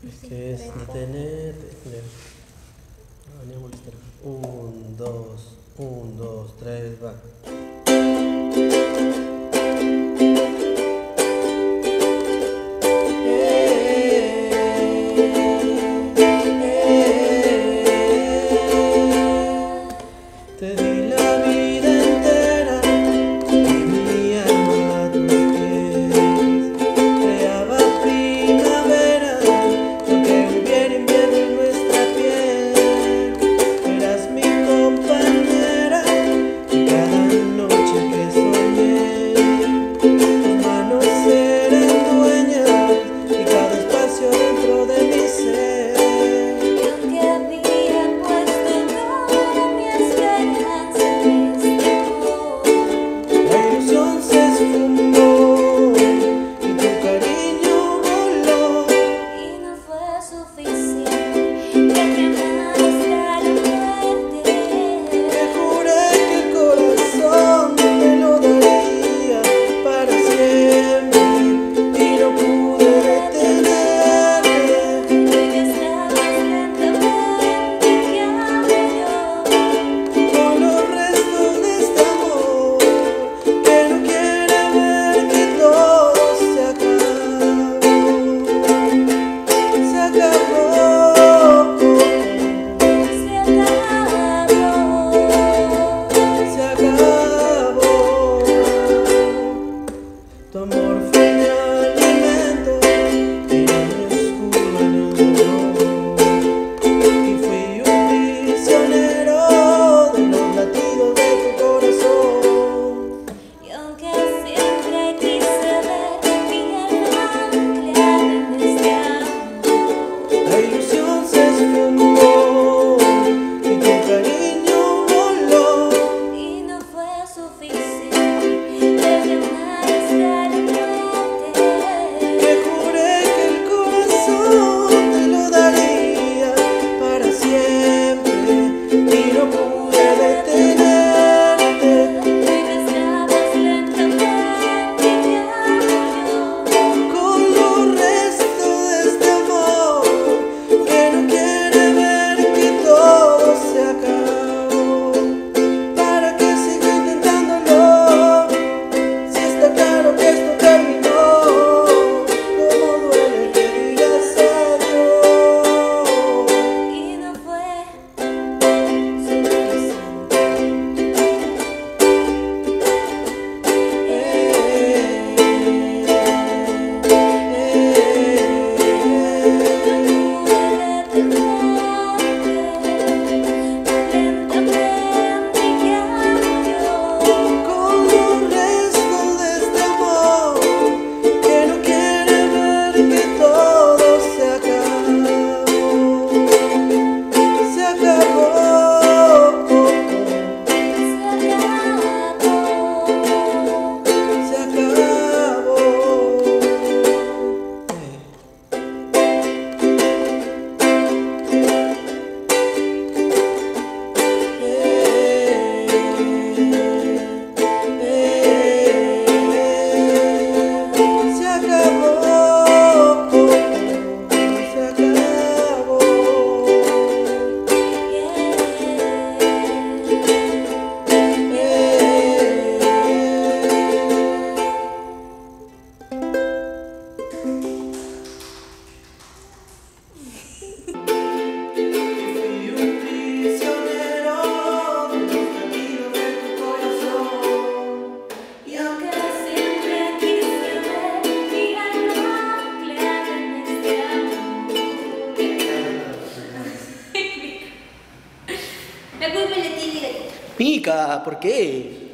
Es que es detenerte. Venía a molestar. 1, 2, 1, 2, 3, va. Te di la vida entera y mi alma a tus pies. Creaba primavera, aunque hubiera invierno en nuestra piel. Eras mi compañera y cada noche que soñé, tus manos eran dueñas y cada espacio dentro de mi ser. Tu amor fue mi alimento y mi oscuro y fui un prisionero de los latidos de tu corazón. Y aunque siempre quise ver mi alma anclada en este amor, la ilusión se esfumó y tu cariño voló y no fue suficiente. Pica, ¿por qué?